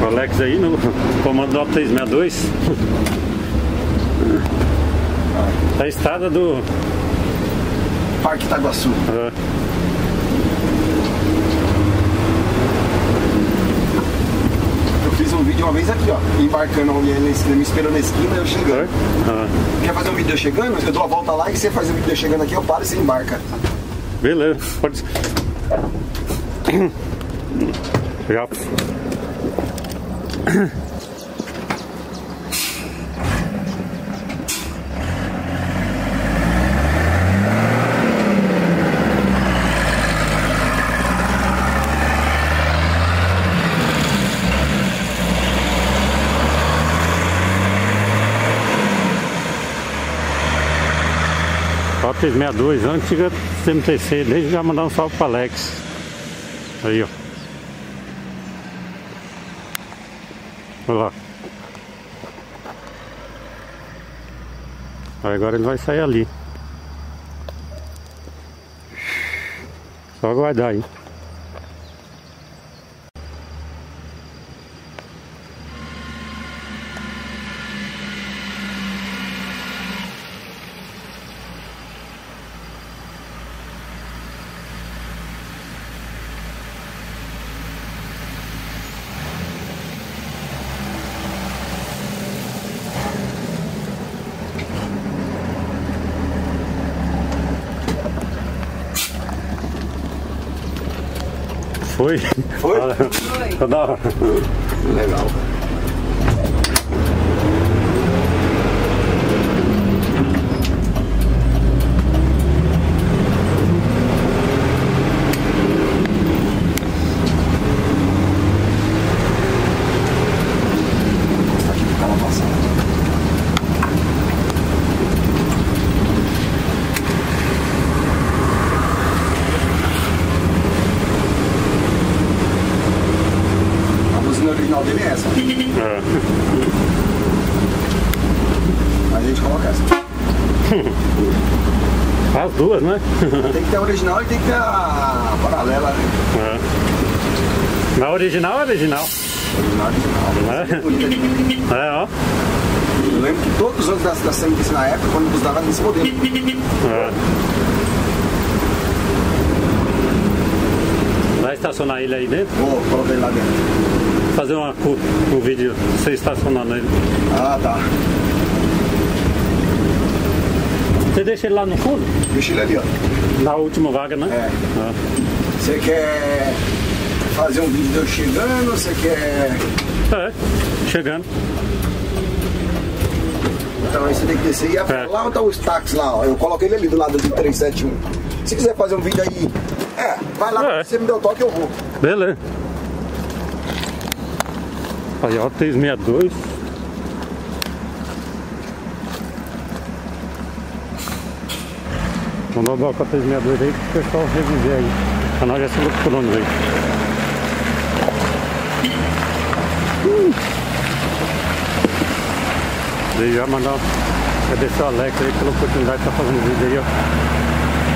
O Alex aí no comando do 362. A estrada do Parque Itaguaçu. Eu fiz um vídeo uma vez aqui, ó, embarcando ali na esquina, me esperando na esquina, eu chegando. Quer fazer um vídeo chegando? Eu dou a volta lá e você faz um vídeo chegando aqui, eu paro e você embarca. Beleza, pode. Já. Ó, 362, antiga CMTC, desde já mandar um salve para Alex. Aí, ó. Olha lá. Aí agora ele vai sair ali. Só aguardar aí. Foi? Foi? Foi da hora. Legal. Aqui do cara passando. O original dele é essa. Mas a gente coloca essa. As duas, né? Tem que ter a original e tem que ter a paralela, né? Na original é original. Original. Ó. Eu lembro que todos os anos da CMTC na época, quando usava nesse modelo. Vai estacionar ele aí dentro? Vou colocar ele lá dentro. Fazer um vídeo você estacionando ele. Ah, tá. Você deixa ele lá no fundo? Deixa ele ali, ó. Na última vaga, né? É. Você quer fazer um vídeo de eu chegando? Você quer... Chegando. Então aí você tem que descer e lá onde tá os táxis lá, ó. Eu coloquei ele ali do lado do 371. Se quiser fazer um vídeo aí, vai lá, você me deu o toque, eu vou. Beleza. Aí, ó, 362. Vamos dar com a 362 aí pro pessoal reviver aí. Pra nós já se lucrando aí. Daí já mandar agradecer o Alex aí pela oportunidade de estar fazendo vídeo aí, ó.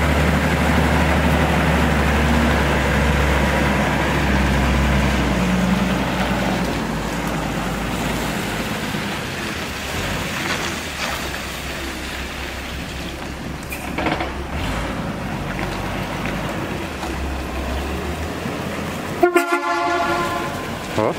Ó.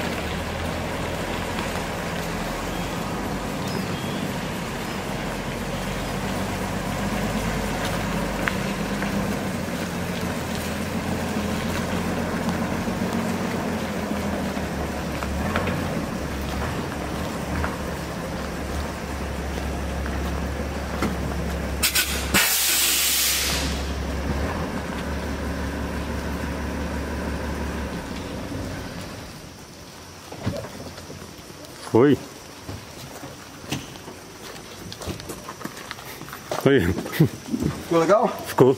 Foi. Foi. Ficou legal? Ficou.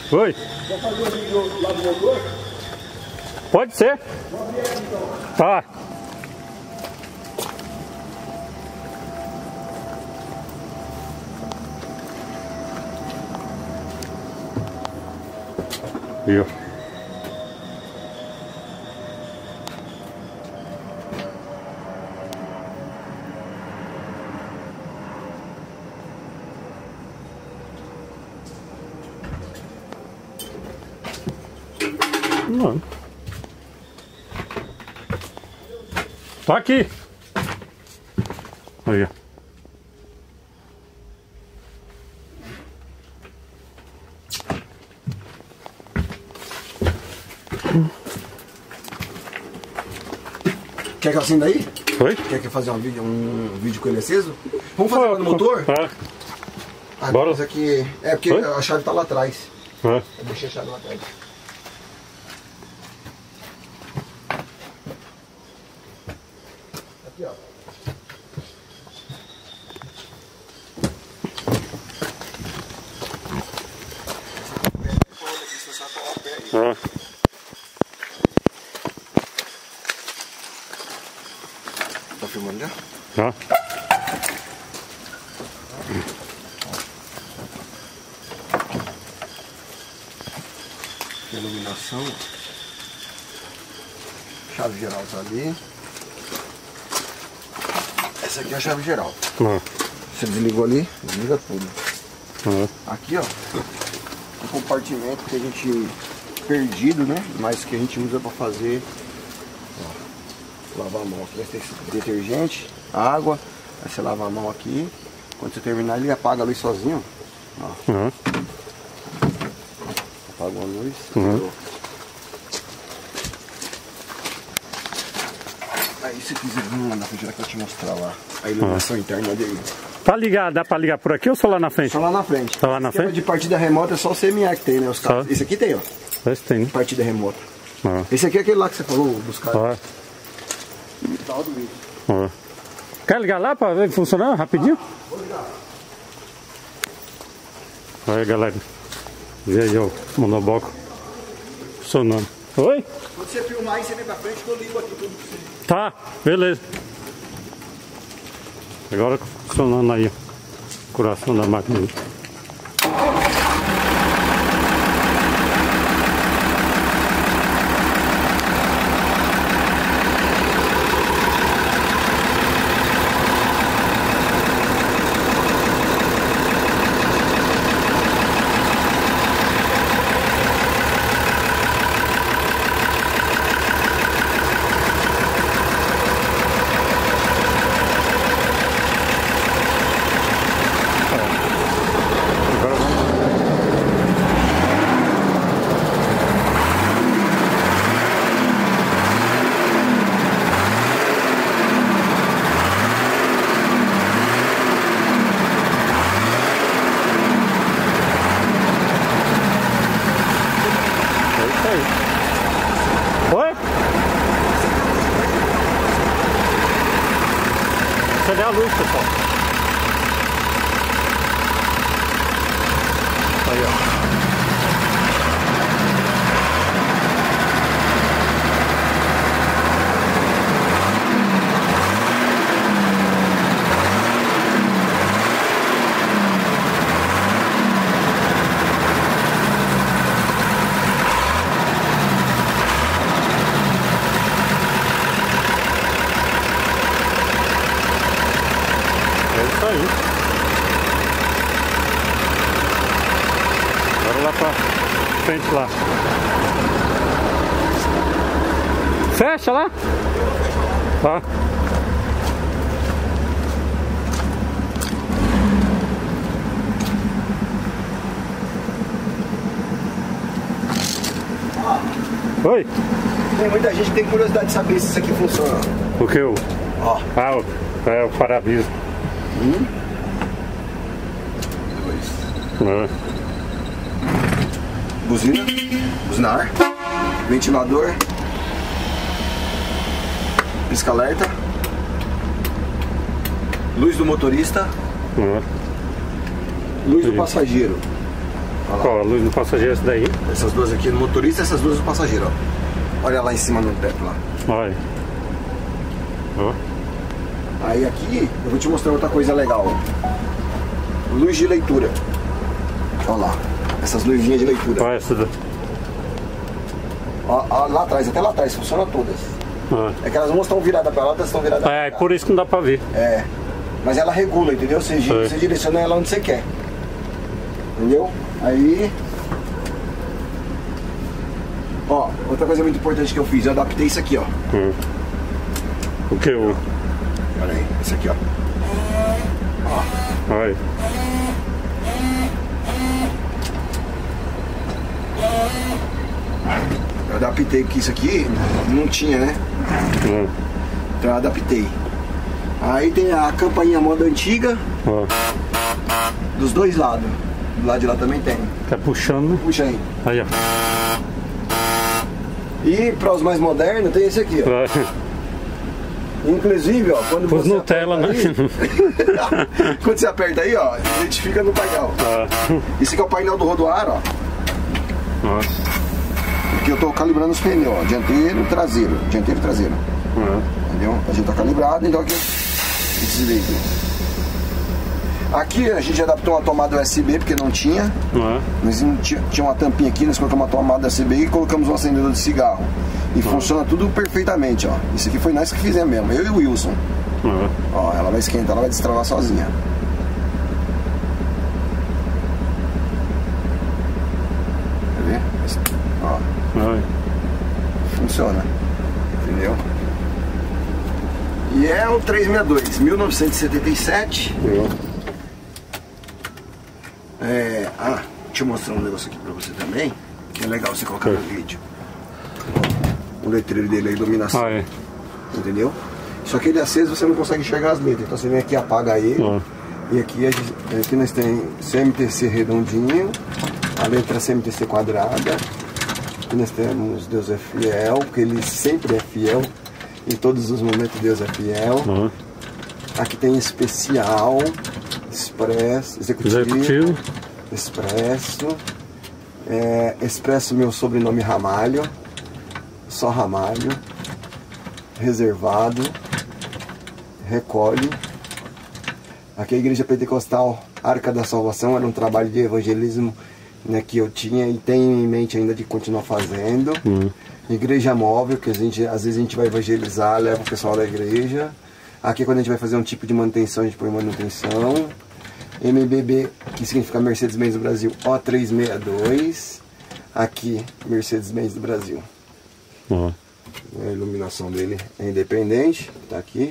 Oi. Quer fazer um vídeo lá do motor? Pode ser. Vamos ver aqui então. Tá. Viu? Não. Tá aqui. Aí. Quer que eu acenda aí? Oi? Quer que eu faça um vídeo com ele aceso? Vamos fazer lá no motor? Ah, bora. Isso aqui é porque Oi? a chave tá lá atrás. Eu deixei a chave lá atrás. Aqui, ó. Tá filmando já? Tá. Iluminação. Chave geral tá ali. Essa aqui é a chave geral. Você desligou ali, desliga tudo. Aqui, ó, o compartimento que a gente perdido, né? Mas que a gente usa para fazer, ó, lavar a mão. Aqui vai ter detergente, água. Aí você lava a mão aqui. Quando você terminar, ele apaga a luz sozinho. Ó. Apaga a luz. Aí se quiser vir lá na frente, que eu te mostrar lá a iluminação interna dele. Pra ligar, dá pra ligar por aqui ou só lá na frente? Só lá na frente. Só lá na frente? De partida remota é só o CMA que tem, né? Os carros. Esse aqui tem, ó. Esse tem, né? Partida remota. Esse aqui é aquele lá que você falou dos caras. Tá do vídeo. Quer ligar lá pra ver funcionando rapidinho? Vou ligar. Aí, galera. Vê aí o monobloco funcionando. Oi? Quando você filmar aí, você vem pra frente que eu ligo aqui tudo pra você. Tá, beleza. Agora funcionando aí, ó. Coração da máquina. Oi? Cadê a luz, pessoal? Aí, ó. Aí. Agora lá pra frente lá. Fecha lá? Tá. Oi? Tem muita gente que tem curiosidade de saber se isso aqui funciona. O que eu? Ó. Ah, é o para-brisa. Buzina, buzinar, ventilador, pisca-alerta, luz do motorista, luz do passageiro. Ó, a luz do passageiro essa daí. Essas duas aqui no motorista, essas duas do passageiro, ó. Olha lá em cima no teto lá. Olha. Ó. Aí aqui eu vou te mostrar outra coisa legal. Luz de leitura. Olha lá. Essas luzinhas de leitura. Olha essa daí. Ó, lá atrás, até lá atrás, funciona todas. É que elas não estão viradas para lá, outras estão viradas pra cá. Por isso que não dá pra ver. É. Mas ela regula, entendeu? Você direciona ela onde você quer. Entendeu? Aí... Ó, outra coisa muito importante que eu fiz, eu adaptei isso aqui, ó. O que? Olha aí, esse aqui, ó. Olha. Eu adaptei, porque isso aqui não tinha, né? Então eu adaptei. Aí tem a campainha moda antiga. Dos dois lados. Do lado de lá também tem. Tá puxando. Puxa aí. Aí, ó. E para os mais modernos tem esse aqui, ó. Inclusive, ó, quando pus você Nutella, né? Quando você aperta aí, ó, identifica no painel. Esse aqui é o painel do rodoar, ó. Nossa. Aqui eu tô calibrando os pneus, ó. Dianteiro, traseiro. Dianteiro e traseiro. Entendeu? A gente tá calibrado, então aqui desliga. Aqui a gente adaptou uma tomada USB porque não tinha. Mas tinha uma tampinha aqui, nós colocamos uma tomada USB e colocamos um acendedor de cigarro. E funciona tudo perfeitamente, ó. Isso aqui foi nós que fizemos mesmo, eu e o Wilson. Ó, ela vai esquentar, ela vai destravar sozinha. Quer ver? Ó. Funciona. Entendeu? E é o 362, 1977. Deixa eu mostrar um negócio aqui pra você também, que é legal você colocar no vídeo. O letreiro dele, a iluminação. Entendeu? Só que ele aceso você não consegue enxergar as letras. Então você vem aqui, apaga ele. E aqui nós temos CMTC redondinho, a letra CMTC quadrada. Aqui nós temos Deus é fiel, porque ele sempre é fiel. Em todos os momentos Deus é fiel. Aqui tem especial, expresso, executivo. Expresso. Expresso meu sobrenome Ramalho. Só Ramalho. Reservado. Recolhe. Aqui a Igreja Pentecostal Arca da Salvação era um trabalho de evangelismo, né, que eu tinha e tenho em mente ainda de continuar fazendo. Igreja móvel, que às vezes a gente vai evangelizar, leva o pessoal da igreja. Aqui quando a gente vai fazer um tipo de manutenção, a gente põe manutenção. MBB, que significa Mercedes-Benz do Brasil, O362. Aqui, Mercedes-Benz do Brasil. A iluminação dele é independente, tá aqui.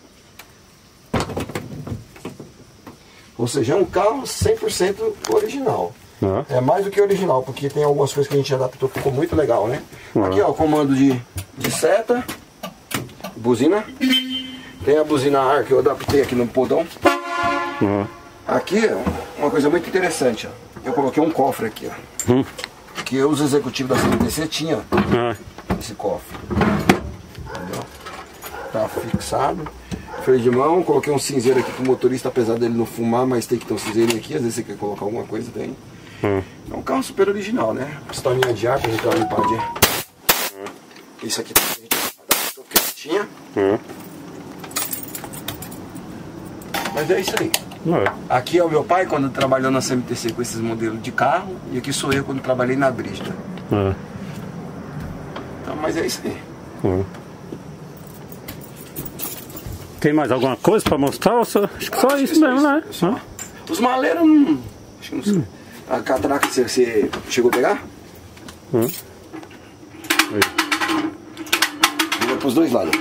Ou seja, é um carro 100% original. É mais do que original, porque tem algumas coisas que a gente adaptou, ficou muito legal, né? Aqui, ó, comando de seta, buzina. Tem a buzina ar que eu adaptei aqui no podão. Aqui, ó, uma coisa muito interessante, ó. Eu coloquei um cofre aqui, ó. Que os executivos da CMTC tinham esse cofre. Entendeu? Tá fixado. Freio de mão, coloquei um cinzeiro aqui pro motorista, apesar dele não fumar, mas tem que ter um cinzeiro aqui, às vezes você quer colocar alguma coisa, tem. É um carro super original, né? Pistolinha de ar pra gente dar uma limpadinha. Isso aqui a gente adaptou que tinha. Mas é isso aí. Aqui é o meu pai quando trabalhou na CMTC com esses modelos de carro, e aqui sou eu quando trabalhei na Brígida. Então, mas é isso aí. Tem mais alguma coisa pra mostrar? Acho que só isso mesmo, né? Os maleiros não... Acho que não sei. A catraca você chegou a pegar? Vira pros dois lados.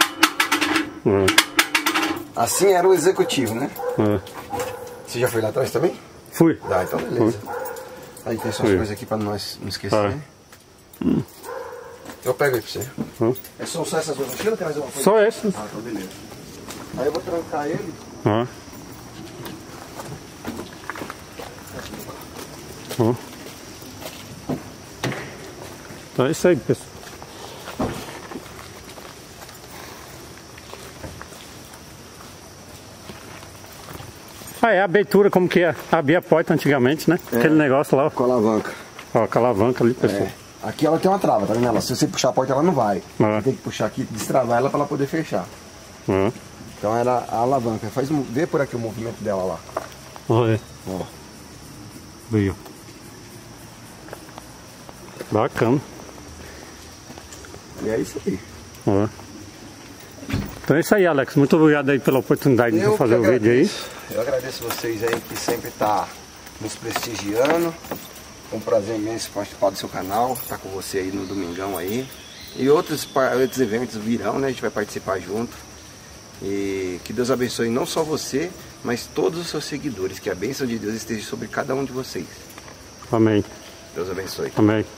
Assim era o executivo, né? Você já foi lá atrás também? Fui. Então beleza. Aí tem só as coisas aqui pra nós não esquecer. Eu pego aí pra você. É só essas duas mochilas? Tem mais alguma coisa? Só essas. Então beleza. Aí eu vou trancar ele. Então é isso aí, pessoal. Ah, é a abertura, como que é? Abria a porta antigamente, né? Aquele negócio lá. Com a alavanca. Ó, com a alavanca ali, pessoal. Aqui ela tem uma trava, tá vendo? Se você puxar a porta, ela não vai. Tem que puxar aqui, destravar ela pra ela poder fechar. Então era a alavanca. Vê por aqui o movimento dela lá. Olha. Ó. Viu. Bacana. E é isso aí. Ó. Então é isso aí, Alex. Muito obrigado aí pela oportunidade de fazer o vídeo aí. Eu agradeço vocês aí que sempre tá nos prestigiando. É um prazer imenso participar do seu canal, estar com você aí no domingão aí. E outros eventos virão, né? A gente vai participar junto. E que Deus abençoe não só você, mas todos os seus seguidores. Que a bênção de Deus esteja sobre cada um de vocês. Amém. Deus abençoe. Amém.